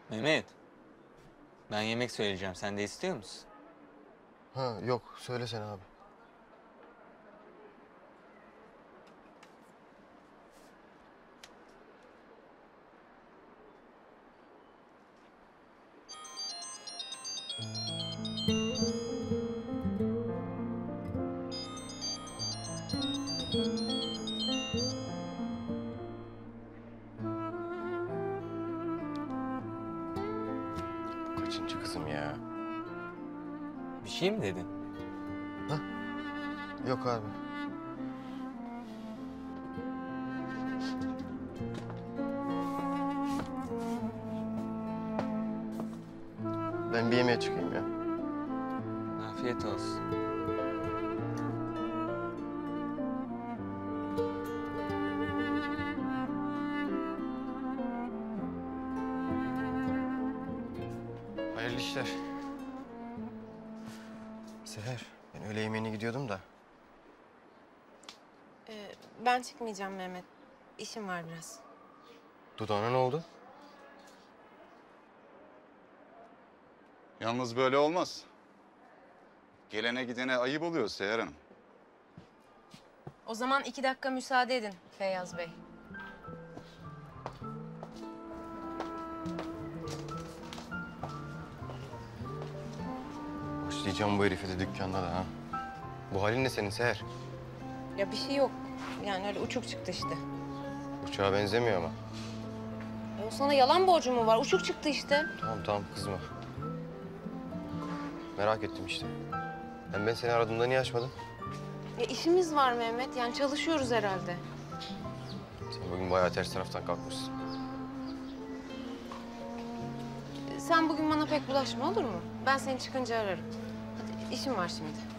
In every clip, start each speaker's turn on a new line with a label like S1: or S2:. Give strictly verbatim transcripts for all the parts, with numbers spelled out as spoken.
S1: Mehmet, ben yemek söyleyeceğim. Sen de istiyor musun?
S2: Ha yok, söylesene abi. Kaçıncı kızım ya?
S1: Bir şey mi dedin?
S2: Ha? Yok abi. Ben bir yemeğe çıkayım ya.
S1: Afiyet olsun.
S2: Hayırlı işler. Seher, ben öğle yemeğine gidiyordum da.
S3: Ee, ben çıkmayacağım Mehmet. İşim var biraz.
S2: Dudağına ne oldu?
S4: Yalnız böyle olmaz. Gelene gidene ayıp oluyor Seher Hanım.
S3: O zaman iki dakika müsaade edin Feyyaz Bey.
S2: Başlayacağım bu herife de dükkanda da ha. Bu halin ne senin Seher?
S3: Ya bir şey yok. Yani öyle uçuk çıktı işte.
S2: Uçağa benzemiyor ama.
S3: E o sana yalan borcu mu var? Uçuk çıktı işte.
S2: Tamam tamam kızma. Merak ettim işte. Hem ben seni aradığımda niye açmadın?
S3: Ya işimiz var Mehmet. Yani çalışıyoruz herhalde.
S2: Sen bugün bayağı ters taraftan kalkmışsın.
S3: E, Sen bugün bana pek bulaşma olur mu? Ben seni çıkınca ararım. Hadi işim var şimdi.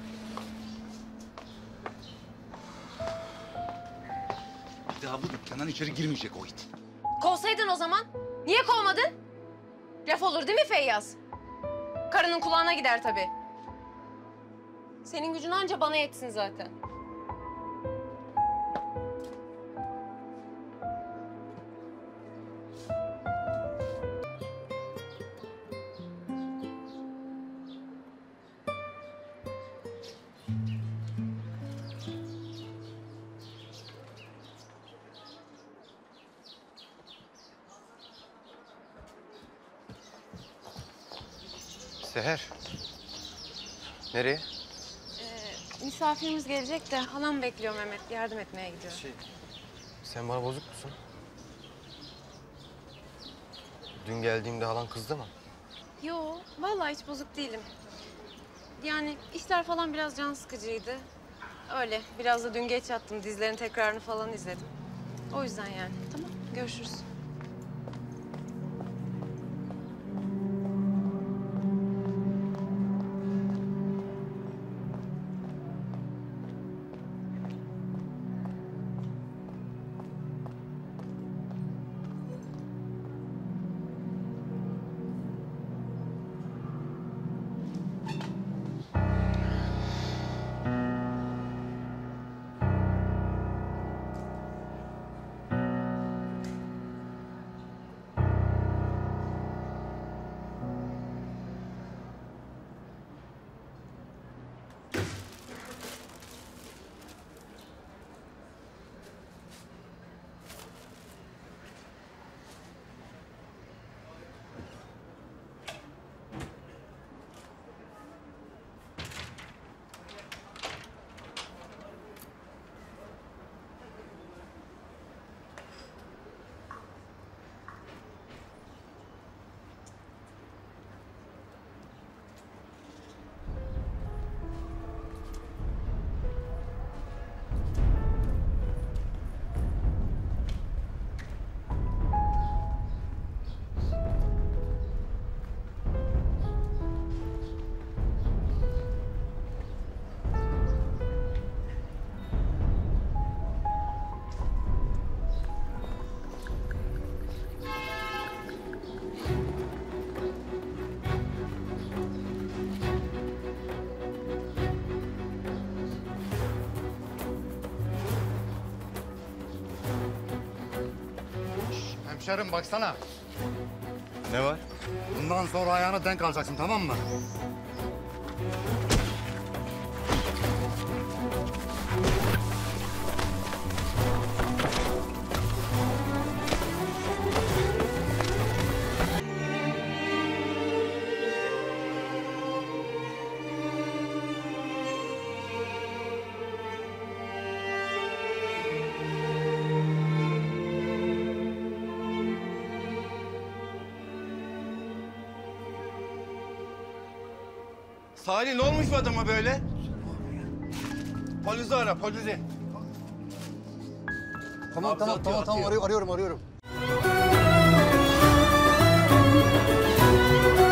S4: Bir daha bu dükkandan içeri girmeyecek o it.
S3: Kovsaydın o zaman. Niye kovmadın? Laf olur değil mi Feyyaz? Karının kulağına gider tabii. Senin gücün anca bana yetsin zaten.
S2: Seher. Nereye?
S3: Ee, misafirimiz gelecek de halam bekliyor Mehmet. Yardım etmeye gidiyorum.
S2: Şey, sen bana bozuk musun? Dün geldiğimde halan kızdı mı?
S3: Yo, vallahi hiç bozuk değilim. Yani işler falan biraz can sıkıcıydı. Öyle, biraz da dün geç yattım. Dizilerin tekrarını falan izledim. O yüzden yani. Tamam, görüşürüz.
S5: Hemşerim baksana.
S2: Ne var?
S5: Bundan sonra ayağına denk alacaksın, tamam mı?
S6: Salih ne olmuş bu adama böyle? Polisi ara, polisi.
S5: Tamam,
S6: Nabzı
S5: tamam,
S6: atıyor,
S5: tamam, tamam.
S6: atıyor.
S5: Arıyorum, arıyorum, arıyorum.